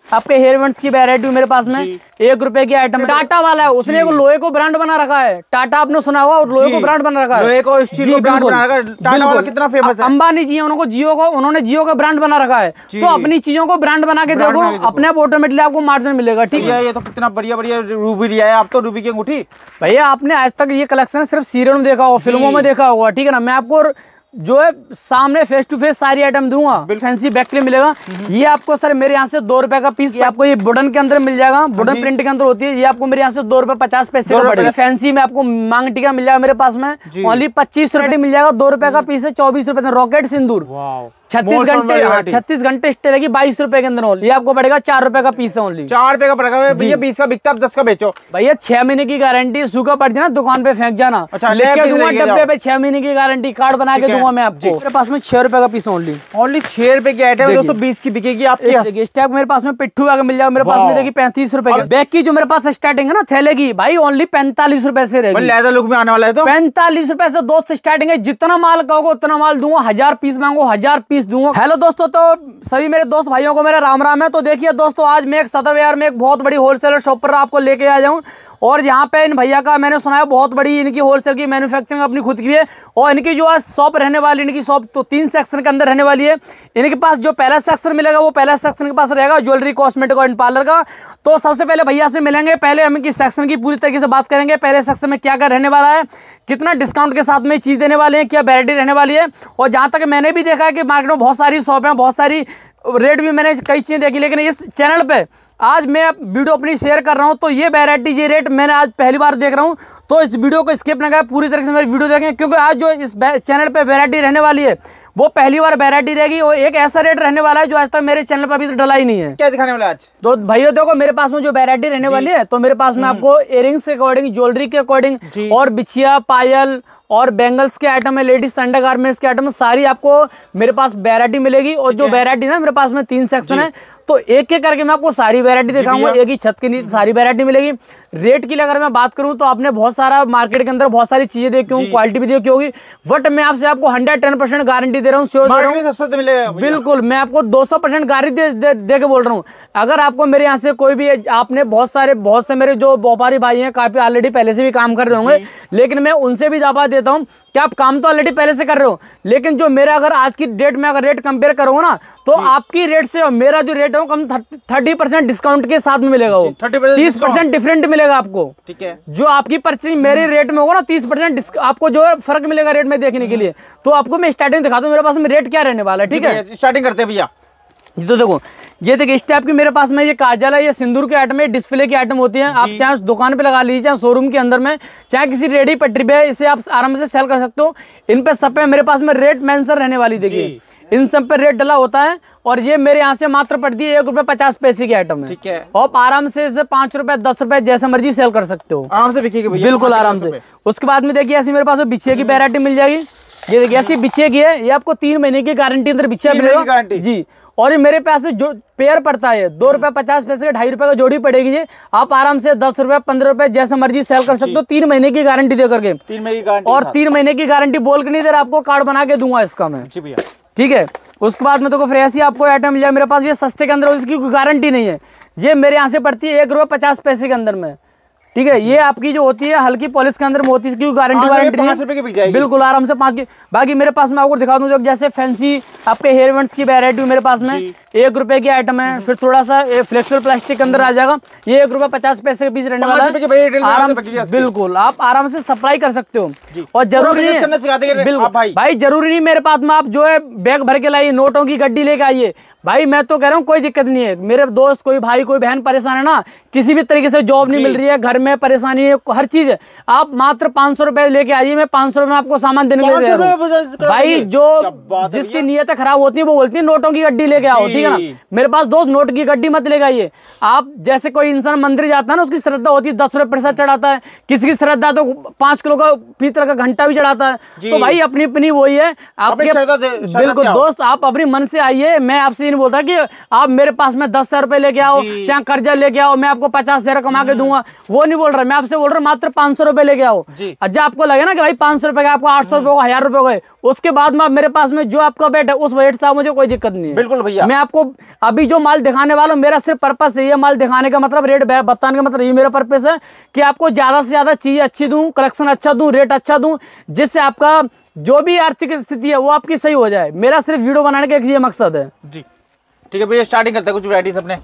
आपके hair bands की variety मेरे पास में 1 रुपए की आइटम। टाटा वाला है, उसने एक लोहे को ब्रांड बना रखा है। टाटा आपने सुना होगा, और लोहे को ब्रांड बना रखा है। लोहे को स्टील को ब्रांड बना रखा है। टाटा वाला कितना फेमस है। अंबानी जी उन्होंने जियो का ब्रांड बना रखा है। तो अपनी चीजों को ब्रांड बना के देखो, अपने आप ऑटोमेटिकली आपको मार्जिन मिलेगा। ठीक है, ये तो कितना बढ़िया बढ़िया रूबी लिया है आप तो, रूबी की अंगूठी। भैया आपने आज तक ये कलेक्शन सिर्फ सीरियल में देखा होगा, फिल्मों में देखा होगा। ठीक है ना, मैं आपको जो है सामने फेस टू फेस सारी आइटम दूंगा। फैंसी बैकले मिलेगा। ये आपको सर मेरे यहाँ से 2 रुपए का पीस, आपको ये वुडन के अंदर मिल जाएगा, वुडन प्रिंट के अंदर होती है। ये आपको मेरे यहाँ से 2 रुपए 50 पैसे का पड़ेगा। फैंसी में आपको मांग टीका मिल जाएगा मेरे पास में, ओनली 25 रुपए मिल जाएगा। 2 रुपए का पीस है, 24 रुपए। रॉकेट सिंदूर 36 घंटे स्टे रहेगी, 22 रुपए के अंदर। ये आपको पड़ेगा 4 रुपए का पीस है, ओनली 4 रुपए का पड़ेगा भैया। 20 का बिकता, 10 का बेचो भैया। 6 महीने की गारंटी, सूखा पड़ जाए ना दुकान पे फेंक जाना। अच्छा, लेके दूंगा डब्बे पे, 6 महीने की गारंटी कार्ड बना के दूंगा मैं आपको। मेरे पास में 6 रुपए का पीस ओनली 6 रुपए की आइटम 220 की बिकेगी आपकी। इस टाइप मेरे पास में पिट्ठू बैग मिल जाएगा। मेरे पास में देखिए 35 रुपए का बैग की जो मेरे पास स्टार्टिंग है ना थैले की, भाई ओनली 45 रुपए से रहेगी। लेदर लुक में आने वाला है तो 45 रुपए से दोस्त स्टार्टिंग है। जितना माल कहोगे उतना माल दूंगा। 1000 पीस मांगो 1000 पीस दूंगा। हेलो दोस्तों, तो सभी मेरे दोस्त भाइयों को मेरा राम राम है। तो देखिए दोस्तों, आज मैं एक सदर बाजार में एक बहुत बड़ी होलसेलर शॉप पर आपको लेके आ जाऊं। और यहाँ पे इन भैया का मैंने सुना है बहुत बड़ी इनकी होलसेल की मैन्युफैक्चरिंग अपनी खुद की है। और इनकी जो आज शॉप रहने वाली, इनकी शॉप तो 3 सेक्शन के अंदर रहने वाली है। इनके पास जो पहला सेक्शन मिलेगा वो पहला सेक्शन के पास रहेगा ज्वेलरी, कॉस्मेटिक और पार्लर का। तो सबसे पहले भैया से मिलेंगे, पहले हम इनकी सेक्शन की पूरी तरीके से बात करेंगे। पहले सेक्शन में क्या क्या रहने वाला है, कितना डिस्काउंट के साथ में चीज़ देने वाले हैं, क्या वैरायटी रहने वाली है। और जहाँ तक मैंने भी देखा है कि मार्केट में बहुत सारी शॉप हैं, बहुत सारी रेट भी मैंने कई चीज़ें देखी, लेकिन इस चैनल पे आज मैं वीडियो अपनी शेयर कर रहा हूं। तो ये वैरायटी, ये रेट मैंने आज पहली बार देख रहा हूं। तो इस वीडियो को स्किप ना करें, पूरी तरह से मेरी वीडियो देखें, क्योंकि आज जो इस चैनल पे वैरायटी रहने वाली है वो पहली बार वैरायटी रहेगी। और एक ऐसा रेट रहने वाला है जो आज तक मेरे चैनल पर अभी डला ही नहीं है। क्या दिखाने वाला आज? तो भैया देखो, मेरे पास में जो वैरायटी रहने वाली है, तो मेरे पास में आपको इयरिंग्स के अकॉर्डिंग, ज्वेलरी के अकॉर्डिंग और बिछिया, पायल और बैंगल्स के आइटम है, लेडीज अंडर गारमेंट्स के आइटम सारी आपको मेरे पास वैरायटी मिलेगी। और जो वैरायटी ना मेरे पास में 3 सेक्शन है, तो एक एक करके मैं आपको सारी वैरायटी दिखाऊंगा। एक ही छत के नीचे सारी वैरायटी मिलेगी। रेट की अगर मैं बात करूं तो आपने बहुत सारा मार्केट के अंदर बहुत सारी चीजें देखी होंगी, क्वालिटी भी देखी होगी, बट मैं आपको 110% गारंटी दे रहा हूँ, श्योर दे रहा हूँ। बिल्कुल, मैं आपको 200% गारंटी दे के बोल रहा हूँ। अगर आपको मेरे यहाँ से कोई भी, आपने बहुत से मेरे जो व्यापारी भाई हैं, काफी ऑलरेडी पहले से भी काम कर रहे होंगे, लेकिन मैं उनसे भी दावा देता हूँ कि आप काम तो ऑलरेडी पहले से कर रहे हो, लेकिन जो मेरा अगर आज की डेट में अगर रेट कंपेयर करूंगा ना, तो आपकी रेट से और मेरा जो रेट है वो कम 30% डिस्काउंट के साथ में मिलेगा। वो 30% डिफरेंट मिलेगा आपको। ठीक है, जो आपकी परचेज मेरे रेट में होगा ना, 30% आपको जो है फर्क मिलेगा रेट में देखने के लिए। तो आपको मैं स्टार्टिंग दिखाता हूँ मेरे पास में रेट क्या रहने वाला है। ठीक है, स्टार्टिंग करते हैं भैया। तो देखो, ये देखिए इस टाइप की मेरे पास में ये काजल है, ये सिंदूर के आइटम है, डिस्प्ले की आइटम होती है। आप चाहे दुकान पे लगा लीजिए, चाहे शोरूम के अंदर में, चाहे किसी रेडी पटरी पे, इसे आप आराम से सेल कर सकते हो। इन पे सब पे मेरे पास में रेट मेंशन रहने वाली, देखिए इन सब पे रेट डला होता है। और ये मेरे यहाँ से मात्र पड़ती है 1 रुपए 50 पैसे की आइटम है। ठीक है, आप आराम से इसे 5 रुपए 10 रुपए जैसे मर्जी सेल कर सकते हो, आराम से बिकेगी भैया, बिल्कुल आराम से। उसके बाद में देखिए ऐसी मेरे पास बिछिया की वैरायटी मिल जाएगी। ये देखिए ऐसी बिछिया की है, ये आपको 3 महीने की गारंटी अंदर बिछिया मिलेगा जी। और ये मेरे पास में जो पेयर पड़ता है 2 रुपए 50 पैसे का, 2.5 रुपए का जोड़ी पड़ेगी। ये आप आराम से 10 रुपए 15 रुपए जैसे मर्जी सेल कर सकते हो, 3 महीने की गारंटी दे करके। 3 महीने की गारंटी, और 3 महीने की गारंटी बोल के नहीं दे रहा, आपको कार्ड बना के दूंगा इसका मैं। ठीक है, उसके बाद में तो फिर ऐसी आपको आइटम मिल जाए मेरे पास। ये सस्ते के अंदर, इसकी कोई गारंटी नहीं है। ये मेरे यहाँ से पड़ती है 1 रुपए 50 पैसे के अंदर में। ठीक है, ये आपकी जो होती है हल्की पॉलिश के अंदर में होती है, इसकी गारंटी वारंटी नहीं है, बिल्कुल आराम से 5 की। बाकी मेरे पास में आपको दिखा दूं, जैसे फैंसी आपके हेयर बैंड्स की वैरायटी मेरे पास में 1 रुपए की आइटम है। फिर थोड़ा सा फ्लेक्सिबल प्लास्टिक के अंदर आ जाएगा, ये 1 रुपए 50 पैसे के पीस रहने वाला है। आराम, बिल्कुल आप आराम से सप्लाई कर सकते हो। और जरूरी नहीं, बिल्कुल भाई जरूरी नहीं मेरे पास में आप जो है बैग भर के लाइए, नोटों की गड्डी लेके आइए। भाई मैं तो कह रहा हूँ कोई दिक्कत नहीं है। मेरे दोस्त कोई भाई कोई बहन परेशान है ना, किसी भी तरीके से जॉब नहीं मिल रही है, घर में परेशानी है, हर चीज है, आप मात्र 500 रुपए लेके आइए। मैं 500 रुपए में आपको सामान देने के लिए भाई, जो जिसकी नीयतें खराब होती है वो बोलती है नोटों की गड्डी लेके आओ। ठीक है ना, मेरे पास दोस्त नोट की गड्डी मत लेके आइए। आप जैसे कोई इंसान मंदिर जाता है ना, उसकी श्रद्धा होती है 10 रुपए प्रसाद चढ़ाता है, किसी की श्रद्धा तो 5 किलो का पीतल का घंटा भी चढ़ाता है। तो भाई अपनी अपनी वही है आपके, बिल्कुल दोस्त आप अपनी मन से आइए। मैं आपसे ये नहीं बोलता कि आप मेरे पास में 10,000 रुपए लेके आओ, चाहे कर्जा लेके आओ, मैं आपको 50,000 कमा के दूंगा, वो नहीं बोल रहा। मैं आपसे बोल रहा हूँ मात्र 500 रुपए लेके आओ। अच्छा आपको लगे ना कि भाई 500 रुपए का आपको 800 रुपए को 1000 रुपए गए, उसके बाद में मेरे पास में जो आपका वेट है उस वेट से मुझे कोई दिक्कत नहीं है। बिल्कुल भैया, मैं आपको अभी जो माल दिखाने वाला हूँ, मेरा सिर्फ पर्पस है ये माल दिखाने का मतलब, रेट बताने का मतलब ये मेरा पर्पस है कि आपको ज्यादा से ज्यादा चीज अच्छी दूं, कलेक्शन अच्छा दूं, रेट अच्छा दूं, जिससे आपका जो भी आर्थिक स्थिति है वो आपकी सही हो जाए। मेरा सिर्फ वीडियो बनाने का एक ये मकसद है जी। ठीक है भैया, स्टार्टिंग करते हैं कुछ वैरायटीज अपने।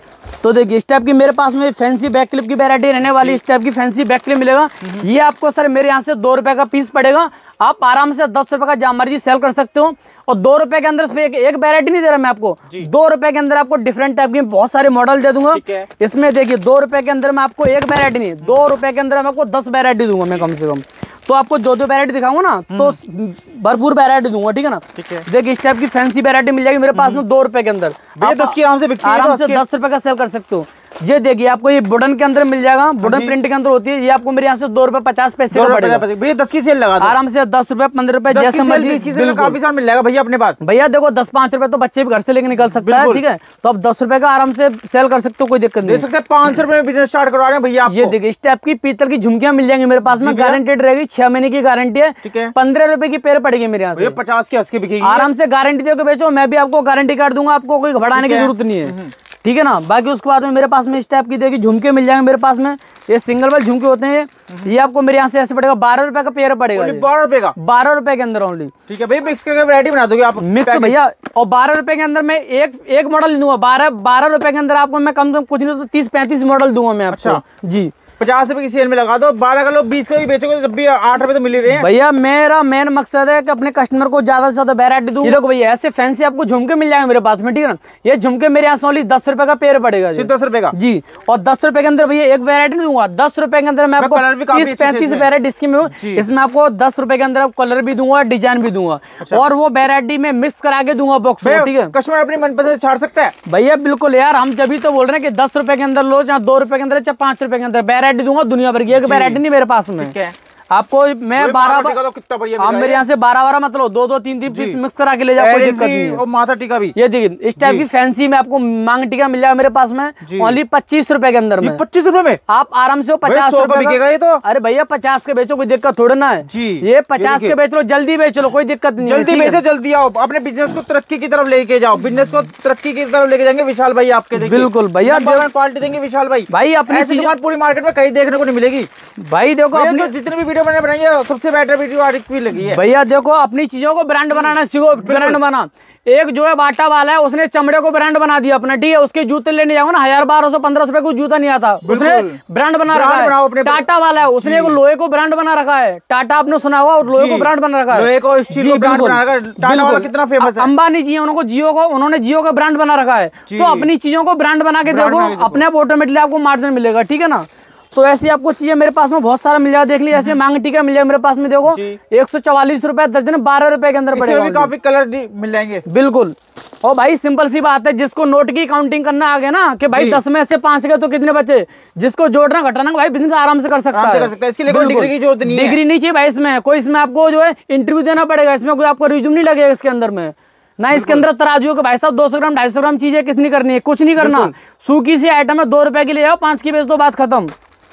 तो देखिए इस टाइप की मेरे पास में फैंसी बैक क्लिप की वैरायटी रहने वाली, इस टाइप की फैंसी बैक क्लिप मिलेगा। ये आपको सर मेरे यहाँ से 2 रुपए का पीस पड़ेगा, आप आराम से 10 रुपए का जहाँ मर्जी सेल कर सकते हो। और 2 रुपए के अंदर एक वैरायटी नहीं दे रहा मैं आपको, 2 रुपए के अंदर आपको डिफरेंट टाइप की बहुत सारे मॉडल दे दूंगा। इसमें देखिए 2 रुपए के अंदर मैं आपको एक वैरायटी नहीं, 2 रुपए के अंदर मैं आपको 10 वैरायटी दूंगा मैं कम से कम। तो आपको 2-2 वैरायटी दिखाऊंगा ना तो भरपूर वैरायटी दूंगा, ठीक है ना। देखिए इस टाइप की फैंसी वैरायटी मिल जाएगी मेरे पास में 2 रुपए के अंदर, भैया 10 की आराम से बिकती है, आराम से 10 रुपए का सेल कर सकते हो। ये देखिए आपको ये वुडन के अंदर मिल जाएगा, वुडन प्रिंट के अंदर होती है। ये आपको मेरे यहाँ से 2 रुपए 50 पैसे का पड़ेगा भैया। 10 की सेल लगा दो आराम से, 10 रुपए 15 रुपए जैसे मर्जी, काफी सामान मिल जाएगा भैया अपने पास। भैया देखो 10-5 रुपए तो बच्चे भी घर से लेके निकल सकता है, ठीक है। तो आप 10 रुपए का आराम से सेल कर सकते हो, कोई दिक्कत नहीं। दे सकते हैं 500 रुपए में बिजनेस स्टार्ट करवा रहे हैं भैया। ये देखिए इस टाइप की पीतल की झुमकियां मिल जाएंगी मेरे पास में, गारंटेड रहेगी, 6 महीने की गारंटी है, 15 रुपए की पेड़ पड़ेगी मेरे यहाँ से। 50 की 80 बिकेगी, आराम से गारंटी देकर बेचो, मैं भी आपको गारंटी कार्ड दूंगा, आपको कोई घबराने की जरूरत नहीं है, ठीक है ना। बाकी उसके बाद में मेरे पास में इस टाइप की देखिए झुमके मिल जाएंगे मेरे पास में, ये सिंगल वाले झुमके होते हैं। ये आपको मेरे यहाँ से ऐसे पड़ेगा 12 रुपए का पेयर पड़ेगा, 12 रुपए का, 12 रुपए के अंदर ओनली, ठीक है भैया। मिक्स करके वैरायटी बना दोगे आप, मिक्स भैया। और 12 रुपए के अंदर मैं एक मॉडल दूंगा, 12 रुपए के अंदर आपको मैं कम से कम कुछ नहीं तो 30-35 मॉडल दूंगा मैं आपको। अच्छा जी, 50 रुपए की सेल में लगा दो, 12 का लो 20 का भी बेचोगे जब भी 8 रुपए तो मिल ही रहे हैं भैया। मेरा मेन मकसद है कि अपने कस्टमर को ज्यादा से ज्यादा वैरायटी दूं। देखो भैया ऐसे फैंसी आपको झुमके मिल जाएंगे मेरे पास में, ठीक है ना। ये झुमके मेरे यहाँ ओनली 10 रुपए का पेयर पड़ेगा, 10 रुपए का जी। और 10 रुपए के अंदर भैया एक वैरायटी नहीं दूंगा, 10 रुपए के अंदर मैं आपको 30-35 वैरायटी इसमें आपको 10 रुपए के अंदर कलर भी दूंगा, डिजाइन भी दूंगा, और वो वैरायटी में मिक्स करा के दूंगा बॉक्स में, ठीक है। कस्टमर अपनी मनपसंद छाड़ सकता है भैया, बिल्कुल यार। हम जब भी तो बोल रहे हैं कि 10 रुपए के अंदर लो, चाहे 2 रुपए के अंदर, चाहे 5 रुपए के अंदर वैरायटी दूंगा दुनिया भर की। एक वैरायटी नहीं मेरे पास में, आपको मैं 12 कितना बढ़िया, आप मेरे यहाँ से 12 मतलब 2-2 3-3 पीस मिक्स करा के ले जाओ, कोई दिक्कत नहीं है। और माथा टीका भी ये देखिए इस टाइप की फैंसी में आपको मांग टीका मिल जाएगा मेरे पास में ओनली 25 रुपए के अंदर में। 25 रुपए में आप आराम से 50 रुपए बिकेगा ये तो। अरे भैया 50 के बेचो, कोई दिक्कत थोड़ा ना है जी। ये 50 के बेच लो, जल्दी बेच लो, कोई दिक्कत नहीं, जल्दी बेचो, जल्दी आओ, अपने बिजनेस को तरक्की की तरफ लेके जाओ, बिजनेस को तरक्की की तरफ लेके जाएंगे विशाल भाई आपके। बिल्कुल भैया, क्वालिटी देंगे विशाल भाई। भाई अपनी दुकान पूरी मार्केट में कहीं देखने को नहीं मिलेगी भाई। देखो जितने भी वीडियो मैंने बनाई है सबसे बेटर वीडियो भी लगी है भैया। देखो अपनी चीजों को ब्रांड बनाना सीखो, ब्रांड बना। एक जो है बाटा वाला है, उसने चमड़े को ब्रांड बना दिया अपना, ठीक है। उसके जूते लेने जाओ ना 1000-1200-1500 रुपए को जूता नहीं आता, उसने ब्रांड बना रखा है। टाटा वाला है, उसने एक लोहे को ब्रांड बना रखा है, टाटा आपने सुना होगा, और लोहे को ब्रांड बना रखा है, लोहे को स्टील को ब्रांड बना रखा है। टाटा वाला कितना फेमस है। अंबानी जी उन्होंने जियो का ब्रांड बना रखा है। तो अपनी चीजों को ब्रांड बना के देखो, अपने आप ऑटोमेटिकली आपको मार्जिन मिलेगा, ठीक है ना। तो ऐसी आपको चीजें मेरे पास में बहुत सारा मिल जाएगा, देख लीजिए ऐसे मांग टीका मिल जाएगा मेरे पास में, देखो 144 रुपए दर्जन, 12 रुपए के अंदर पड़ेगा, भी काफी कलर मिल जाएंगे। बिल्कुल। और भाई सिंपल सी बात है, जिसको नोट की काउंटिंग करना आ गया ना कि भाई 10 में से 5 गए तो कितने बचे, जिसको जोड़ना घटाना भाई बिजनेस आराम से कर सकता है। इसके लिए कोई डिग्री की जरूरत नहीं है, डिग्री नहीं चाहिए भाई इसमें कोई। इसमें आपको जो है इंटरव्यू देना पड़ेगा, इसमें कोई आपको रिज्यूम नहीं लगेगा इसके अंदर में ना। इसके अंदर तराजू के भाई साहब 200 ग्राम 250 ग्राम चीजें किसनी करनी है, कुछ नहीं करना। सूखी सी आइटम है, 2 रुपए की ले आओ, 5 की बेच दो, बात खत्म।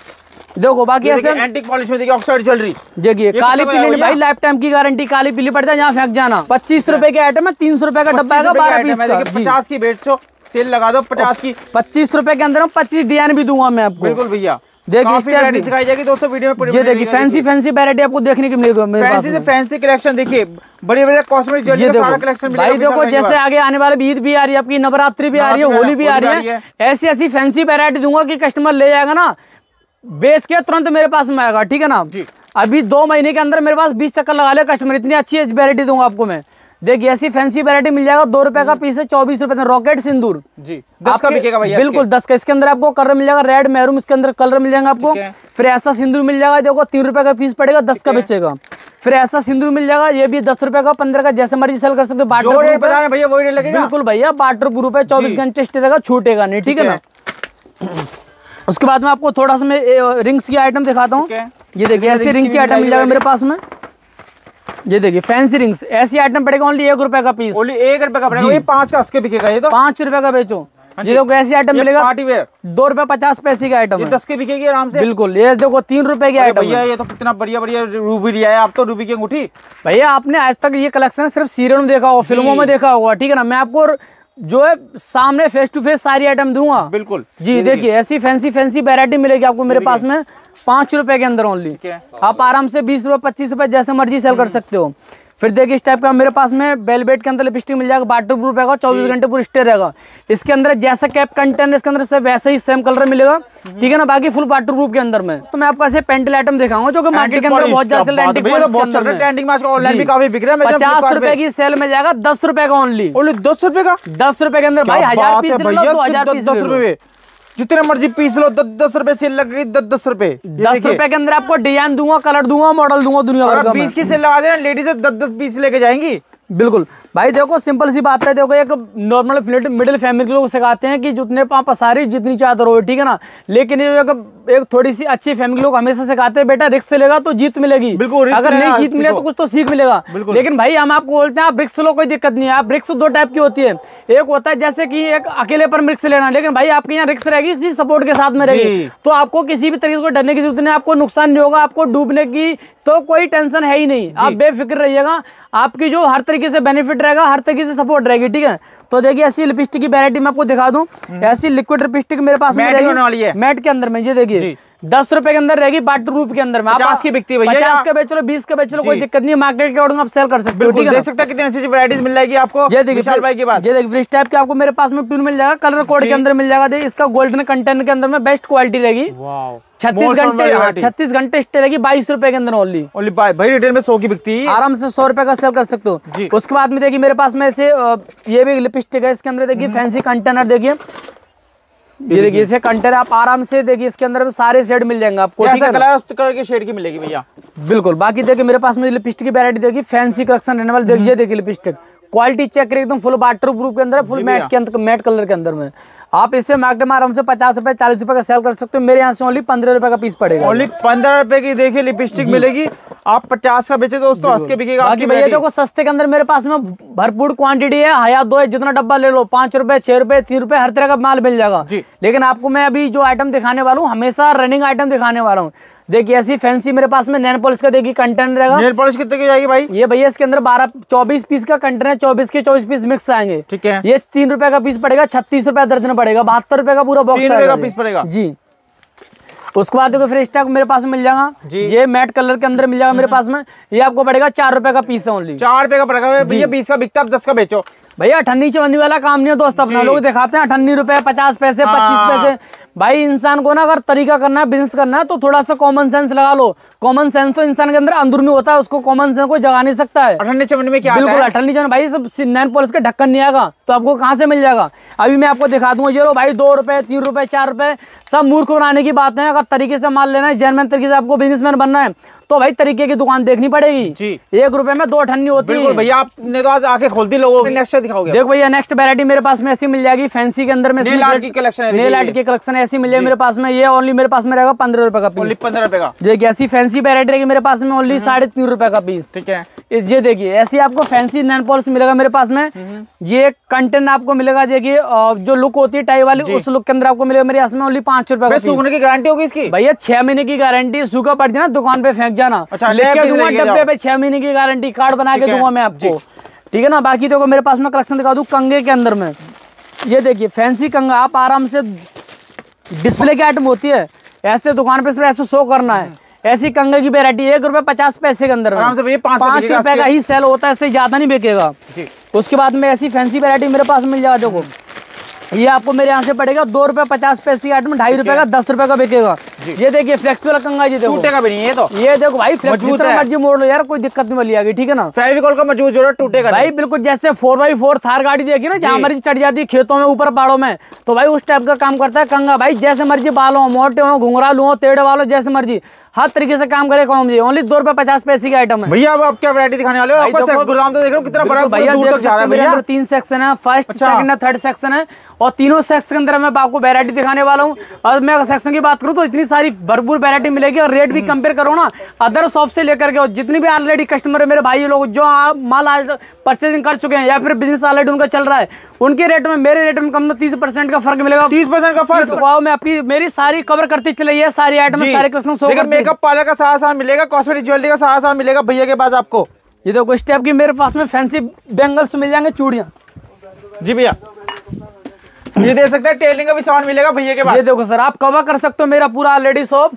देखो बाकी ऐसे एंटीक पॉलिश में देखिए ऑक्साइड ज्वेलरी, देखिए काली पीली भाई, लाइफ टाइम की गारंटी, काली पीली पड़ जाए यहाँ फेंक जाना। 25 रुपए के आइटम है, 300 रुपए का डब्बा है, 12 पीस का। 50 की बेचो, सेल लगा दो 50 की। 25 रुपए के अंदर 25 डिजाइन भी दूंगा मैं आपको। बिल्कुल भैया, देखिए दिखाई जाएगी दोस्तों वीडियो में। ये देखिए फैंसी वैरायटी आपको देखने की मिलेगी। फैंसी से फैंसी कलेक्शन देखिए, बड़े कॉस्मेटिक ज्वेलरी का सारा कलेक्शन मिलेगा भाई। देखो जैसे आगे आने वाले ईद भी आ रही है, आपकी नवरात्रि भी आ रही है, होली भी आ रही है, ऐसी फैंसी वैरायटी दूंगा कि कस्टमर ले जाएगा ना, बेच के तुरंत मेरे पास में आएगा, ठीक है ना। अभी 2 महीने के अंदर मेरे पास 20 चक्कर लगा ले कस्टमर, इतनी अच्छी वैरायटी दूंगा आपको मैं। देखिए ऐसी फैंसी वैरायटी मिल जाएगा, 2 रुपए का पीस है, 24 रुपए। रॉकेट सिंदूर जी 10 का बिकेगा भैया, बिल्कुल 10 का। इसके अंदर आपको कलर मिल जाएगा, रेड मैरून, इसके अंदर कलर मिल जाएगा आपको। फिर ऐसा सिंदूर मिल जाएगा, देखो 3 रुपए का पीस पड़ेगा, 10 का बेचेगा। फिर ऐसा सिंदूर मिल जाएगा, ये भी 10 रुपए का, 15 का, जैसे मर्जी सेल कर सकते हो। जो रेट बता रहे भैया वही रेट लगेगा, बिल्कुल भैया। वाटर प्रूफ है, 24 घंटे स्टे रहेगा, छूटेगा नहीं, ठीक है ना। उसके बाद में आपको थोड़ा सा मैं रिंग्स की आइटम दिखाता हूँ। ये देखिए ऐसी रिंग की आइटम मिल जाएगा मेरे पास में। ये देखिए फैंसी रिंग्स, ऐसी आइटम पड़ेगा ओनली 1 रुपए का पीस, ओनली 1 रुपए का पड़ेगा। ये 5 का अस्के बिकेगा, ये तो 5 रुपए का बेचो। ये देखो ऐसी आइटम मिलेगा पार्टी वेयर 2 रुपए 50 पैसे का आइटम है। 10 के बिकेगी आराम से। बिल्कुल, ये देखो 3 रुपए की आइटम भैया ये तो कितना बढ़िया बढ़िया रूबी लिया है आप तो, रूबी की अंगूठी। भैया आपने आज तक ये कलेक्शन सिर्फ सीरियल में देखा होगा, फिल्मों में देखा होगा, ठीक है ना। मैं आपको जो है सामने फेस टू फेस सारी आइटम दूंगा। बिल्कुल जी देखिए ऐसी फैंसी वैरायटी मिलेगी आपको मेरे पास में 5 रुपए के अंदर ओनली। आप आराम से 20 रुपए 25 रुपए जैसे मर्जी सेल कर सकते हो। फिर देखिए इस टाइप का मेरे पास में वेलवेट के अंदर लिपस्टिक मिल जाएगा, वाटर प्रूफ रहेगा, 24 घंटे पूरी स्टे रहेगा। इसके अंदर जैसा कैप कंटेंट इसके अंदर से वैसे ही सेम कलर मिलेगा, ठीक है ना। बाकी फुल वाटर प्रूफ के अंदर में तो मैं आपको ऐसे पेंटल आइटम दिखाऊंगा जो कि मार्केट के अंदर बहुत ज्यादा ट्रेंडिंग में ऑनलाइन भी काफी बिक रहा है। 50 रुपए की सेल में जाएगा 10 रुपए का ओनली। 10 रुपए का 10 रुपए के अंदर भाई 1000 पीस ले लो, 2000 पीस 10 रुपए जितने मर्जी पीस लो, 10 रुपए सेल लगेगी। 10 रुपए 10 रुपए के अंदर आपको डिजाइन दूंगा, कलर दूंगा, मॉडल दूंगा, दुनिया भर का। 20 की सेल लगा देना, लेडीज 10 पीस लेके जाएंगी। बिल्कुल भाई देखो सिंपल सी बात है, देखो एक नॉर्मल मिडिल फैमिली के लोग सिखाते हैं कि जितने पापा सारी जितनी चादर हो, ठीक है ना। लेकिन ये एक थोड़ी सी अच्छी फैमिली लोग हमेशा सिखाते हैं बेटा रिस्क से लेगा तो जीत मिलेगी, अगर नहीं जीत मिले तो कुछ तो सीख मिलेगा। लेकिन भाई हम आपको बोलते हैं आप रिस्क लो, कोई दिक्कत नहीं है। आप रिस्क 2 टाइप की होती है, एक होता है जैसे कि एक अकेले पर रिस्क लेना, लेकिन भाई आपके यहाँ रिस्क रहेगी किसी सपोर्ट के साथ में रहेगी, तो आपको किसी भी तरीके को डरने की जरूरत नहीं, आपको नुकसान नहीं होगा, आपको डूबने की तो कोई टेंशन है ही नहीं। आप बेफिक्र रहिएगा, आपकी जो हर तरीके से बेनिफिट रहेगा, हर तरीके से सपोर्ट रहेगी, ठीक है। तो देखिए ऐसी लिपस्टिक की वैरायटी मैं आपको दिखा दूं, ऐसी लिक्विड लिपस्टिक मेरे पास में रहेगी मैट के अंदर में। ये देखिए 10 रुपए के अंदर रहेगी, वाटर प्रूफ के अंदर में। 50 की बिकती है भैया, 50 का बेच लो, 20 का बेच लो, कोई दिक्कत नहीं है। मार्केट के अकॉर्डिंग आप सेल कर सकते हो, ठीक है। देख सकते हैं कितनी अच्छी वैरायटीज मिल जाएगी आपको। ये देखिए विशाल भाई की बात, ये देखिए इस टाइप के आपको मेरे पास में टूल मिल जाएगा, कलर कोड के अंदर मिल जाएगा। देखिए इसका गोल्डन कंटेंट के अंदर में बेस्ट क्वालिटी रहेगी। 36 घंटे स्टे रहेगी, 22 रुपए के अंदर ओनली भाई। रिटेल में 100 की बिकती है, आराम से 100 रुपए का सेल कर सकते हो। उसके बाद में देखिए मेरे पास में ऐसे ये भी लिपस्टिक है, इसके अंदर देखिए फैंसी कंटेनर, देखिए ये देखिए इसे कंटेनर आप आराम से देखिए इसके अंदर सारे शेड मिल जाएंगे आपको, ठीक है। कलर के शेड की मिलेगी भैया, बिल्कुल। बाकी देखिए मेरे पास में लिपस्टिक की वैरायटी देखिए फैंसी कलेक्शन रहने वाली। देखिए देखिए लिपस्टिक क्वालिटी चेक करें, एकदम फुल वाटर प्रूफ के अंदर, फुल मैट के अंदर, मैट कलर के अंदर में। आप इसे मार्केट में आराम से 50 रुपए 40 रुपए का सेल कर सकते हो। मेरे यहाँ से ओनली 15 रुपए का पीस पड़ेगा। ओनली 15 रुपए की देखिए लिपस्टिक मिलेगी। आप 50 का बेचे दोस्तों, 80 के बिकेगा। बाकी भैया देखो सस्ते के अंदर मेरे पास में भरपूर क्वांटिटी है, हया 2 है, जितना डब्बा ले लो, 5 रुपए 6 रुपए 3 रुपए हर तरह का माल मिल जाएगा। लेकिन आपको मैं अभी जो आइटम दिखाने वाला हूँ हमेशा रनिंग आइटम दिखाने वाला हूँ। देखिए ऐसी फैंसी मेरे पास में नेल पॉलिश का देखिए कंटेंट रहेगा। नेल पॉलिश कितने की जाएगी भाई? ये भैया इसके अंदर 24 पीस का कंटेंट है, 24 के 24 पीस मिक्स आएंगे, ठीक है। ये 3 रुपए का पीस पड़ेगा, 36 रुपए दर्जन पड़ेगा, 72 रुपए का पूरा बॉक्स का पीस पड़ेगा जी। उसके बाद देखो फ्री स्टॉक मेरे पास मिल जाएगा, ये मैट कलर के अंदर मिल जाएगा मेरे पास में। ये आपको पड़ेगा 4 रुपए का पीस है ओनली, 4 रुपए का पड़ेगा भैया। 20 का बिकता है, 10 का बेचो भैया। अठन्नी चवन्नी वाला काम नहीं है दोस्त अपना, लोग दिखाते हैं 98 रुपए 50 पैसे 25 पैसे। भाई इंसान को ना अगर तरीका करना है, बिजनेस करना है, तो थोड़ा सा कॉमन सेंस लगा लो। कॉमन सेंस तो इंसान के अंदर अंदरूनी होता है, उसको कॉमन सेंस कोई जगा नहीं सकता है। 98 में क्या बिल्कुल 98 भाई, सब नेल पॉलिश का ढक्कन नहीं आएगा तो आपको कहाँ से मिल जाएगा। अभी मैं आपको दिखा दूंगा, ये लो भाई 2 रुपए 3 रुपए 4 रुपए, सब मूर्ख बनाने की बात है। अगर तरीके से माल लेना है, जेन्युइन तरीके से आपको बिजनेसमैन बनना है, तो भाई तरीके की दुकान देखनी पड़ेगी। 1 रुपए में 2 अठन्नी होती है भैया। आपने तो आज आके खोलती लोगों को। नेक्स्ट दिखाओगे? देखो भैया नेक्स्ट वैरायटी मेरे पास में ऐसी मिल जाएगी फैंसी के अंदर में, नेल आर्ट की कलेक्शन है, नेल आर्ट की कलेक्शन ऐसी मिल जाएगी मेरे पास में। ये ओनली मेरे पास में रहेगा 15 रुपए का पीस, 15 रुपए का। देखिए ऐसी फैंसी वैरायटी रहेगी मेरे पास में ओनली 3.5 रुपए का पीस, ठीक है। ये देखिए ऐसी आपको फैंसी नेल पॉलिश मिलेगा मेरे पास में। ये कंटेंट आपको मिलेगा, देखिए जो लुक होती है टाई वाली, उस लुक के अंदर आपको मिलेगा मेरे पास में ओनली 5 रुपए का। सूखने की गारंटी होगी इसकी भैया? 6 महीने की गारंटी, सूखा पड़ जाना दुकान पे फेंक जाना, लिख के दूंगा डब्बे पे 6 महीने की गारंटी, कार्ड बना के दूंगा मैं आपको, ठीक है ना। बाकी देखो मेरे पास में कलेक्शन दिखा दूं कंगे के अंदर में। ये देखिए फैंसी कंगा, आप आराम से डिस्प्ले की आइटम होती है, ऐसे दुकान पे ऐसे शो करना है। ऐसी कंगे की वैरायटी 1 रुपए 50 पैसे के अंदर में 5 रुपए का ही सेल होता है, इससे ज्यादा नहीं बिकेगा। उसके बाद में ऐसी फैंसी वैरायटी मेरे पास मिल जाएगा। देखो ये आपको मेरे यहाँ से पड़ेगा 2 रुपए 50 पैसे की आइटम, 2.5 रुपए का 10 रुपए का बिकेगा। ये देखिए फ्लेक्सिबल कंगा, जी देखो टूटेगा भी नहीं ये तो। ये देखो भाई फ्लेक्सिबल मर्जी मोड़ लो यार, कोई दिक्कत नहीं वाली आगे, ठीक है ना। फेविकोल का मजबूत जोड़ा टूटेगा भाई बिल्कुल। जैसे 4x4 थार गाड़ी देखी ना, जहाँ मर्जी चढ़ जाती है खेतों में ऊपर पहाड़ों में, तो भाई उस टाइप का काम करता है कंगा। भाई जैसे मर्जी बाल हो, मोटे हो, घुंघरालू हो, टेढ़े वालों, जैसे मर्जी हर तरीके से काम करे कौन जी। ओनली 2 रुपए 50 पैसे की आइटम है भैया। अब आप क्या वैरायटी दिखाने वाले हो? आपका गोदाम तो देख रहे हो कितना बड़ा, भैया दूर तक जा रहा है भैया। 3 सेक्शन है, फर्स्ट सेकंड थर्ड सेक्शन है, और तीनों सेक्शन के अंदर मैं आपको वैरायटी दिखाने वाला हूँ। और मैं सेक्शन की बात करूँ तो इतनी सारी भरपूर वैरायटी मिलेगी, और रेट भी कंपेयर करो ना अदर शॉप से लेकर के। जितनी भी ऑलरेडी कस्टमर है मेरे भाई लोग जो माल आज परचेजिंग कर चुके हैं या फिर बिजनेस ऑलरेडी उनका चल रहा है, उनके रेट में मेरे रेट में कम में 30% का फर्क मिलेगा। 30% का फर्क? मैं आपकी मेरी सारी कवर करती चली है, सारी आइटम सारे कस्टमर। मेकअप पार्लर का सारा सामान मिलेगा, कॉस्मेटिक ज्वेलरी का सारा सामान मिलेगा भैया के पास आपको। ये देखो इस टाइप की मेरे पास में फैंसी बैंगल्स मिल जाएंगे, चूड़ियां। जी भैया ये दे सकते हैं, टेलरिंग का भी सामान मिलेगा भैया के पास। ये देखो सर, आप कवर कर सकते हो मेरा पूरा ऑलरेडी शॉप।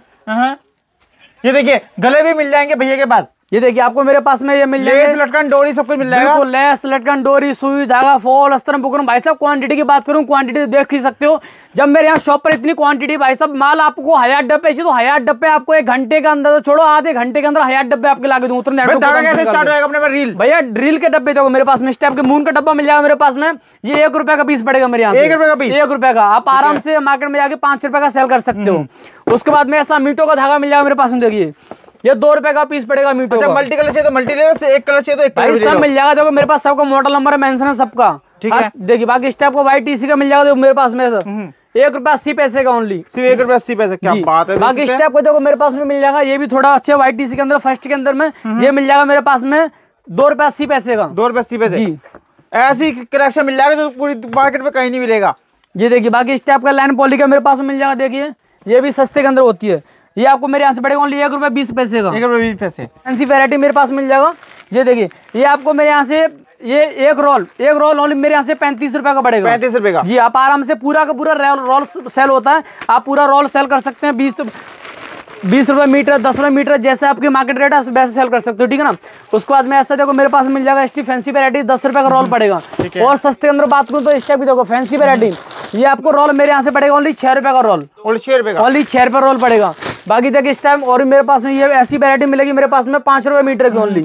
ये देखिए गले भी मिल जाएंगे भैया के पास। ये देखिए आपको मेरे पास में ये मिल जाएंगे, लेस लटकन डोरी सब कुछ मिल जाएगा। बिल्कुल लेस लटकन डोरी सुई धागा फॉल अस्तर बुकरम। भाई साहब क्वांटिटी की बात करूं, क्वांटिटी देख ही सकते हो। जब मेरे यहाँ शॉप पर इतनी क्वांटिटी, भाई साहब माल आपको 1000 डब्बे चाहिए तो 1000 डब्बे आपको 1 घंटे के अंदर, छोड़ो आधे घंटे के अंदर 1000 डब्बे आपके ला के दूं। उतने रील भैया ड्रिल के डब्बे देखो मेरे पास में, स्टेप के मून का डब्बा मिल जाएगा मेरे पास में। ये 1 रुपए का पीस पड़ेगा मेरे यहाँ। 1 रुपए का पीस? 1 रुपए का। आप आराम से मार्केट में जाके 5 रुपए का सेल कर सकते हो। उसके बाद में ऐसा मीटो का धागा मिल जाएगा मेरे पास में। देखिए ये 2 रुपए का पीस पड़ेगा मीटो का। मल्टी कलर चाहिए तो मल्टी ले लो, एक कलर चाहिए तो एक कलर सब मिल जाएगा। देखो मेरे पास सबका मॉडल नंबर है, मेंशन है सबका। ठीक है। देखिए बाकी स्टेप को वाई टीसी का मिल जाएगा। देखो मेरे पास में 1 रुपया 80 पैसे का ओनली, सिर्फ 1 रुपया 80 पैसे। क्या बात है। बाकी स्टेप को देखो मेरे पास में मिल जाएगा, ये भी थोड़ा अच्छा वाई टीसी के अंदर फर्स्ट के अंदर में ये मिल जाएगा मेरे पास में 2 रुपया 80 पैसे का। 2 रुपया 80 पैसे जी। ऐसी कलेक्शन मिल जाएगा जो पूरी मार्केट में कहीं नहीं मिलेगा। ये देखिए बाकी स्टेप का लाइन पॉली का मेरे पास में मिल जाएगा। देखिए ये भी सस्ते के अंदर होती है। ये आपको मेरे यहाँ से पड़ेगा ओनली 1 रुपया 20 पैसे का। 1 रुपया 20 पैसे। फैंसी वैरायटी मेरे पास मिल जाएगा। ये देखिए ये आपको मेरे यहाँ से ये एक रोल ओनली मेरे यहाँ से 35 रुपए का पड़ेगा। 35 रुपए का? जी आप आराम से पूरा का पूरा रोल सेल होता है। आप पूरा रोल सेल कर सकते हैं 20 रुपए मीटर, 10 रुपए मीटर, जैसे आपकी मार्केट रेट है वैसे सेल कर सकते हो। ठीक है ना। उसके बाद में ऐसा देखो मेरे पास मिल जाएगा एसटी फैंसी वैरायटी 10 रुपए का रोल पड़ेगा। और सस्ते अंदर बात करूँ तो इस टाइप की देखो फैंसी वैरायटी, ये आपको रोल मेरे यहाँ से पड़ेगा ओनली 6 रुपए का रोल। ओनली 6 रुपए का? ओनली 6 रुपए रोल पड़ेगा। बाकी देखिए इस टाइम और मेरे पास में ये ऐसी वैरायटी मिलेगी मेरे पास में 5 रुपए मीटर की ओनली।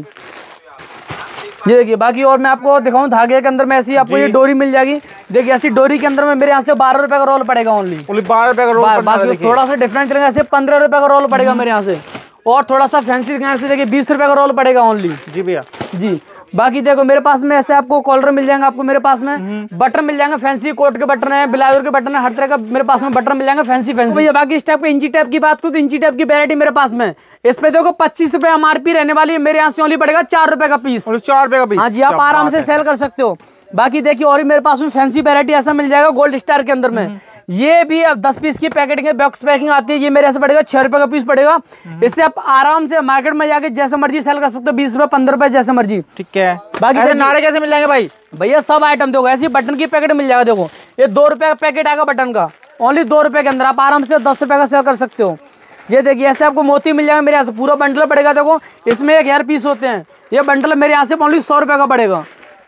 ये देखिए बाकी और मैं आपको दिखाऊं धागे के अंदर में ऐसी आपको ये डोरी मिल जाएगी। देखिए ऐसी डोरी के अंदर में मेरे यहाँ से 12 रुपए का रोल पड़ेगा ओनली। 12 रुपए का रोल। बाकी थोड़ा सा डिफरेंट चलेगा, ऐसे 15 रुपए का रोल पड़ेगा मेरे यहाँ से। और थोड़ा सा फैंसी से देखिए 20 रुपए का रोल पड़ेगा ओनली। जी भैया जी। बाकी देखो मेरे पास में ऐसे आपको कॉलर मिल जाएंगे, आपको मेरे पास में बटन मिल जाएंगे, फैंसी कोट के बटन है, ब्लाउज के बटन है, हर तरह का मेरे पास में बटन मिल जाएंगे फैंसी भैया। बाकी इस टाइप के इंची टाइप की बात करूँ तो इंची टाइप की वैरायटी मेरे पास में, इस पे देखो 25 रुपए एमआरपी रहने वाली है, मेरे यहाँ से ओनली पड़ेगा 4 रुपए का पीस। 4 रुपए का पीस? हाँ जी आप आराम से सेल कर सकते हो। बाकी देखिए और मेरे पास में फैंसी वैरायटी ऐसा मिल जाएगा गोल्ड स्टार के अंदर में। ये भी अब 10 पीस की पैकेटिंग बॉक्स पैकिंग आती है। ये मेरे ऐसे पड़ेगा 6 रुपए का पीस पड़ेगा। इससे आप आराम से मार्केट में जाके जैसे मर्जी सेल कर सकते हो, 20 रुपए 15 रुपए जैसे मर्जी। ठीक है। बाकी नारे कैसे मिल जाएंगे भाई? भैया सब आइटम देखो ऐसी बटन की पैकेट मिल जाएगा। देखो ये 2 रुपए का पैकेट आएगा बटन का, ओनली 2 रुपए के अंदर आप आराम से 10 रुपए का सेल कर सकते हो। ये देखिए ऐसे आपको मोती मिल जाएगा मेरे यहाँ से, पूरा बंडल पड़ेगा। देखो इसमें 1000 पीस होते हैं, ये बंडल मेरे यहाँ से ओनली 100 रुपए का पड़ेगा।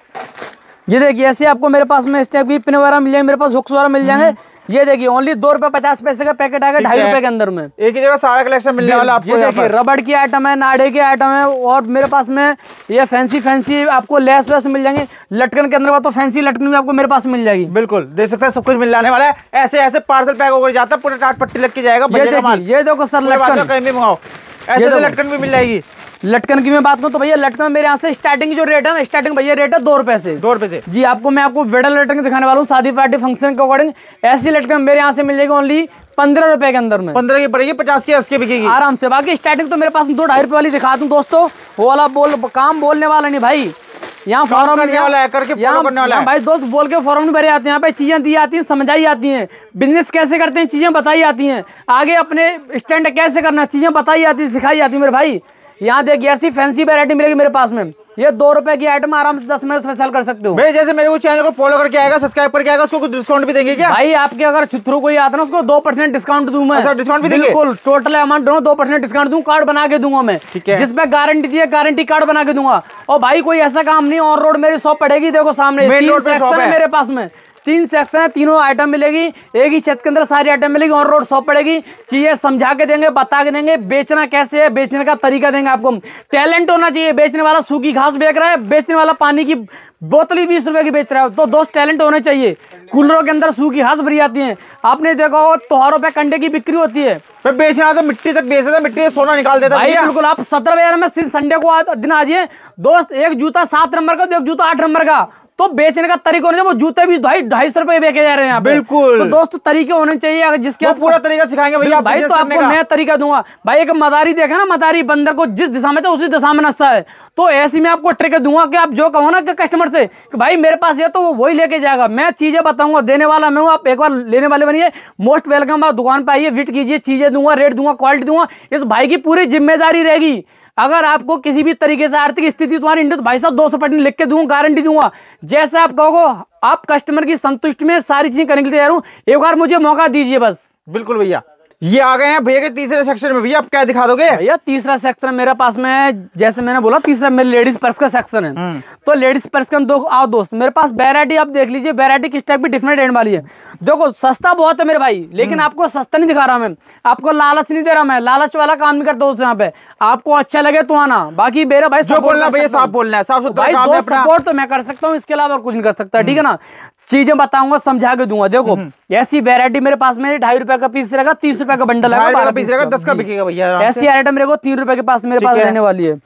ये देखिए ऐसे आपको मेरे पास में इस टाइप की पिन वगैरह मिल जाएंगे, मेरे पास हुक्स वगैरह मिल जाएंगे। ये देखिए ओनली 2 रुपए 50 पैसे का पैकेट आएगा 2.5 रुपए के अंदर में। एक ही जगह सारा कलेक्शन मिलने वाला आपको। ये देखिए रबड़ की आइटम है, नाड़े के आइटम है, और मेरे पास में ये फैंसी आपको लेस वेस मिल जाएंगे। लटकन के अंदर तो फैंसी लटकन भी आपको मेरे पास मिल जाएगी। बिल्कुल देख सकते हैं सब कुछ मिल जाने वाला है। ऐसे ऐसे पार्सल पैक होकर जाता है, पूरा टाट पट्टी लग के जाएगा। ये देखो सर लटकन कहीं भी मंगाओ ऐसे लटकन भी मिल जाएगी। लटकन की मैं बात करूं तो भैया लटकन मेरे यहाँ से स्टार्टिंग जो रेट है ना, स्टार्टिंग भैया रेट है 2 रुपए से। 2 रुपए से जी। आपको मैं वेडल लटकन दिखाने वाला हूँ शादी पार्टी फंक्शन के अकॉर्डिंग। ऐसी लटकन मेरे यहाँ से मिल जाएगी ओनली 15 रुपए के अंदर में। 15 की पड़ेगी, 50 की 80 की बिकेगी आराम से। बाकी स्टार्टिंग तो मेरे पास 2-2.5 रुपए वाली दिखा दूं दोस्तों, वो वाला काम बोलने वाला नहीं भाई। यहाँ फॉर्म भाई दोस्त बोल के फॉर्म भरे आते हैं, यहाँ पे चीजें दी आती हैं, समझाई आती हैं, बिजनेस कैसे करते हैं चीजें बताई आती हैं, आगे अपने स्टैंड कैसे करना चीजें बताई आती है, सिखाई आती है मेरे भाई। यहाँ देखिए ऐसी फैंसी वैरायटी मिलेगी मेरे पास में। ये 2 रुपए की आइटम आराम से 10 मिनट में सेल कर सकते हो भाई। जैसे मेरे को चैनल को फॉलो करके आएगा, सब्सक्राइब करके आएगा, उसको कुछ डिस्काउंट भी देंगे क्या भाई? आपके अगर थ्रू कोई आता है ना उसको 2% डिस्काउंट दूं मैं। डिस्काउंट भी देंगे? बिल्कुल टोटल अमाउंट दोनों 2% डिस्काउंट दूं, कार्ड बना के दूंगा मैं। जिसपे गारंटी दी है गारंटी कार्ड बना के दूंगा। और भाई कोई ऐसा काम नहीं, ऑन रोड मेरी शॉप पड़ेगी, देखो सामने 3 सेक्शन है मेरे पास में, 3 सेक्शन है, तीनों आइटम मिलेगी, एक ही छत के अंदर सारी आइटम मिलेगी। ऑन रोड शॉप पड़ेगी, चीजें समझा के देंगे, बता के देंगे, बेचना कैसे है, बेचने का तरीका देंगे आपको। टैलेंट होना चाहिए, बेचने वाला सूखी घास बेच रहा है, बेचने वाला पानी की बोतल ही 20 रुपए की बेच रहा है, तो दोस्त टैलेंट होने चाहिए। कूलरों के अंदर सूखी घास भरी आती है, आपने देखा होगा त्योहारों पे कंडे की बिक्री होती है। फिर बेचना तो मिट्टी तक बेच देता, मिट्टी से सोना निकाल देता भाई बिल्कुल। आप 17 बजे में संडे को दिन आ जाइए दोस्त, एक जूता 7 नंबर का, एक जूता 8 नंबर का, तो बेचने का तरीका होना चाहिए। वो जूते भी 250 रुपए बेचे जा रहे हैं यहाँ पे। बिल्कुल। तो दोस्त तरीके होने चाहिए, अगर जिसके आप पूरा तरीका सिखाएंगे भैया भाई। तो आपको मैं तरीका दूंगा भाई। एक मदारी देखा ना, मदारी बंदर को जिस दिशा में उसी दिशा में नसता है, तो ऐसी में आपको ट्रिक दूंगा कि आप जो कहो ना कि कस्टमर से कि भाई मेरे पास ये, तो वो वही लेके जाएगा। मैं चीजें बताऊंगा, देने वाला मैं हूँ, आप एक बार लेने वाले बनिए। Most welcome. आप दुकान पे आइए, विजिट कीजिए, चीजें दूंगा, रेट दूंगा, क्वालिटी दूंगा। इस भाई की पूरी जिम्मेदारी रहेगी। अगर आपको किसी भी तरीके से आर्थिक स्थिति तुम्हारी इंडिया, तो भाई साहब 200% लिख के दूंगा, गारंटी दूंगा। जैसे आप कहोगे, आप कस्टमर की संतुष्टि में सारी चीजें करने के लिए तैयार हूं। एक बार मुझे मौका दीजिए बस। बिल्कुल भैया। ये आ गए हैं भैया के तीसरे सेक्शन में। भैया आप क्या दिखा दोगे? भैया तीसरा सेक्शन मेरे पास में, जैसे मैंने बोला, तीसरा मेरे लेडीज पर्स का सेक्शन है। तो लेडीज पर्स का आओ दोस्त, मेरे पास वैरायटी आप देख लीजिए। वैरायटी किस टाइप की डिफरेंट रेंज वाली है। देखो सस्ता बहुत है मेरे भाई, लेकिन आपको सस्ता नहीं दिखा रहा मैं, आपको लालच नहीं दे रहा मैं, लालच वाला काम नहीं करता दोस्त। यहाँ पे आपको अच्छा लगे तो आना, बाकी मेरा भाई जो बोलना भैया साफ बोलना है, साफ सुथरा काम है अपना। सपोर्ट तो मैं कर सकता हूँ, इसके अलावा और कुछ नहीं कर सकता, ठीक है ना। चीजें बताऊंगा, समझा के दूंगा। देखो ऐसी वैरायटी मेरे पास में 2.5 रुपए का पीस रहेगा, 30 रुपए का बंडल है, 10 का बिकेगा भैया। ऐसी आइटम मेरे को 3 रुपए के पास मेरे पास रहने वाली है।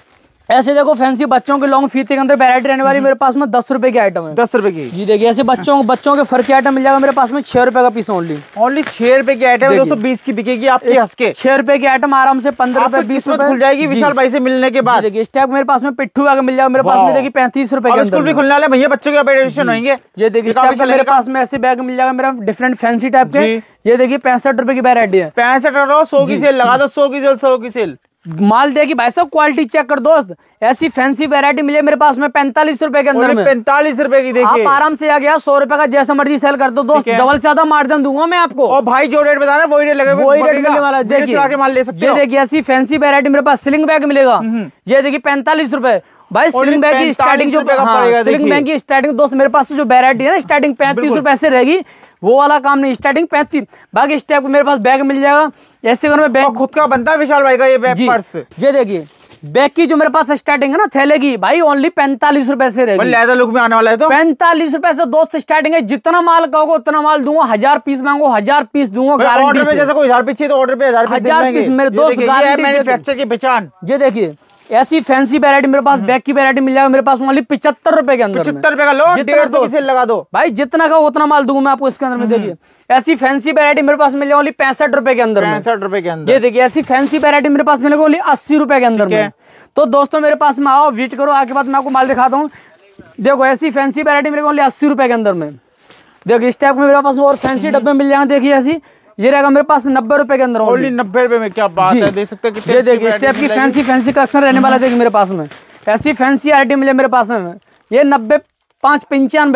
ऐसे देखो फैंसी बच्चों के लॉन्ग फीते के अंदर वैरायटी रहने वाली मेरे पास में 10 रुपए की आइटम है। 10 रुपए की जी। देखिए ऐसे बच्चों के फर की आइटम मिल जाएगा मेरे पास में 6 रुपए का पीस ओनली। 6 रुपए की आइटम 220 की बिकेगी आपकी हंस के। 6 रुपए की आइटम आराम से 15 रुपए 20 रुपए खुल जाएगी विशाल भाई से मिलने के बाद। देखिए इस टाइप मेरे पास में पिट्ठू वाला मिल जाएगा मेरे पास में, देखिए 35 रुपए के अंदर। स्कूल भी खुलने वाले भैया, बच्चों के एडिशन होंगे। ये देखिए इस टाइप मेरे पास में ऐसे बैग मिल जाएगा मेरा, डिफरेंट फैंसी टाइप के। ये देखिए 65 रुपए की वैरायटी है। 65 100 की सेल लगा दो, 100 की सेल, 100 की सेल। माल देखिए भाई साहब, क्वालिटी चेक कर दोस्त। ऐसी फैंसी वैरायटी मिले मेरे पास में 45 रुपए के अंदर में। 45 रुपए की देखिए, आप आराम से आ गया 100 रुपए का जैसा मर्जी सेल कर दो दोस्त, डबल से ज्यादा मार्जिन दूंगा मैं आपको। और भाई जो रेट बताना वही रेट लगेगा, वही रेट मिलने वाला है। देखिए माल ले सकते हो। ये देखिए ऐसी फैंसी वैरायटी मेरे पास स्लिंग बैग मिलेगा। ये देखिए 45 रुपए भाई। स्लिंग बैग की स्टार्टिंग जो स्लिंग बैग की स्टार्टिंग दोस्त मेरे पास जो वैरायटी है ना, स्टार्टिंग 35 रुपए से रहेगी। वो वाला काम नहीं, स्टार्टिंग 35। बाकी इस टाइप का मेरे पास बैग मिल जाएगा। ऐसे अगर मैं बैग खुद का बनता है विशाल भाई का ये बैग पर्स। ये देखिए बैग की जो मेरे पास स्टार्टिंग है ना थैले की, भाई ओनली 45 रुपए से रहेगी। लेदर लुक में आने वाला है तो 45 रुपए से दोस्त स्टार्टिंग है। जितना माल कहोगे उतना माल दूंगा। 1000 पीस मांगो 1000 पीस दूंगा गारंटी से। जैसे कोई 1000 पीस चाहिए तो ऑर्डर पे 1000 पीस मेरे दोस्त गारंटी। मैन्युफैक्चर की पहचान। ये देखिए ऐसी फैंसी वैरायटी मेरे पास, बैग की वैरायटी मिल जाएगा मेरे पास ओनली 75 रुपए के अंदर। 75 रुपए का लो, 150 की सेल लगा दो भाई। जितना का उतना माल दूंगा मैं आपको इसके अंदर में। देखिए ऐसी फैंसी वैरायटी मेरे पास मिल जाएगी ओनली 65 रुपए के अंदर। 65 रुपए के अंदर। ये देखिए ऐसी फैंसी वैरायटी मेरे पास मिलेगी ओनली 80 रुपए के अंदर में। तो दोस्तों मेरे पास में आओ, विजिट करो, आके बाद मैं आपको माल दिखाता हूँ। देखो ऐसी फैंसी वैरायटी मिलेगी ओनली 80 रुपए के अंदर में। देखो इस टाइप में मेरे पास और फैंसी डब्बे मिल जाएंगे। देखिए ऐसी ये रहेगा मेरे पास 90 रुपए के अंदर ओनली। 90 रुपए में क्या बात है, देख सकते हैं। ये देखिए इस टाइप की फैंसी कलेक्शन रहने वाला। देखिए मेरे पास में ऐसी फैंसी आइटम मिले मेरे पास में। ये 90 5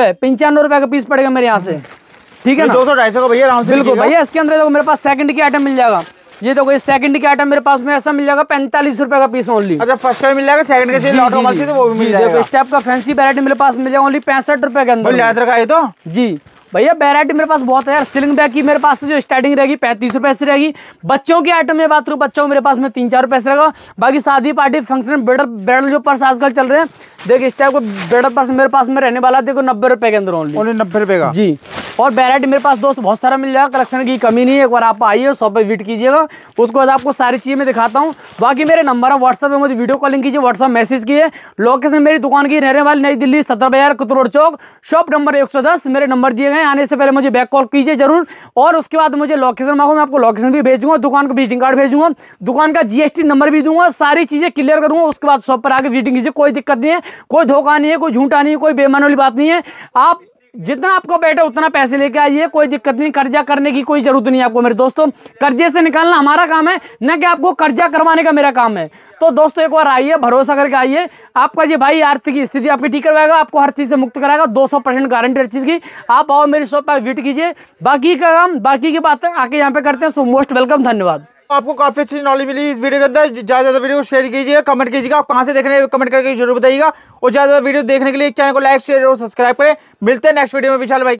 95 रुपए का पीस पड़ेगा मेरे यहाँ से, ठीक है ना। 200-250 का भैया आराम से। बिल्कुल भैया। इसके अंदर देखो मेरे पास सेकंड की आइटम मिल जाएगा। ये देखो ये सेकंड की आइटम मेरे पास में ऐसा मिल जाएगा 45 रुपए का पीस ओनली। अच्छा फर्स्ट का मिल जाएगा, सेकंड का चाहिए ऑटो माल तो वो भी मिल जाएगा। देखो इस टाइप का फैंसी वैरायटी मेरे पास मिल जाएगा ओनली 65 रुपए के अंदर। लेदर का है तो जी भैया वैरायटी मेरे पास बहुत है यार। स्लिंग बैग की मेरे पास जो स्टार्टिंग रहेगी 35 रुपए से रहेगी। बच्चों की आइटम में बात करूँ, बच्चों मेरे पास में 3-4 रुपए से रहेगा। बाकी शादी पार्टी फंक्शन ब्राइडल जो पर्स आजकल चल रहे हैं, देखिए इस टाइप को ब्राइडल पर्स मेरे पास में रहने वाला है। देखो 90 रुपए के अंदर ओनली 90 रुपए का जी। और वैरायटी मेरे पास दोस्त बहुत सारा मिल जाएगा, कलेक्शन की कमी नहीं है। एक बार आप आइए, शॉप पे विजिट कीजिएगा, उसके बाद आपको सारी चीज़ें मैं दिखाता हूँ। बाकी मेरे नंबर है व्हाट्सएप पे, मुझे वीडियो कॉलिंग कीजिए, व्हाट्सएप मैसेज कीजिए। लोकेशन मेरी दुकान की रहने वाली नई दिल्ली 17 बाजार कुतरोड चौक, शॉप नंबर 110। मेरे नंबर दिए गए, आने से पहले मुझे बैक कॉल कीजिए जरूर। और उसके बाद मुझे लोकेशन मांगो, मैं आपको लोकेशन भी भेजूंगा, दुकान का विजिटिंग कार्ड भेजूंगा, दुकान का GST नंबर भी दूंगा, सारी चीज़ें क्लियर करूंगा। उसके बाद शॉप पर आके विजिटिंग कीजिए, कोई दिक्कत नहीं है, कोई धोखा नहीं है, कोई झूठा नहीं है, कोई बेईमानी वाली बात नहीं है। आप जितना आपको बैठे उतना पैसे लेके आइए, कोई दिक्कत नहीं। कर्जा करने की कोई जरूरत नहीं है आपको मेरे दोस्तों। कर्जे से निकालना हमारा काम है, न कि आपको कर्जा करवाने का मेरा काम है। तो दोस्तों एक बार आइए, भरोसा करके आइए। आपका जी भाई आर्थिक स्थिति आपकी ठीक करवाएगा, आपको हर चीज़ से मुक्त कराएगा। 200% गारंटी हर चीज़ की। आप आओ मेरी शॉप पर विजिट कीजिए, बाकी का काम बाकी की बातें आके यहाँ पे करते हैं। सो मोस्ट वेलकम, धन्यवाद। आपको काफी अच्छी नॉलेज मिली इस वीडियो के अंदर। ज्यादा वीडियो शेयर कीजिए, कमेंट कीजिएगा, आप कहाँ से देख रहे हैं कमेंट करके जरूर बताइएगा। और ज्यादा वीडियो देखने के लिए चैनल को लाइक शेयर और सब्सक्राइब करें। मिलते हैं नेक्स्ट वीडियो में विशाल भाई।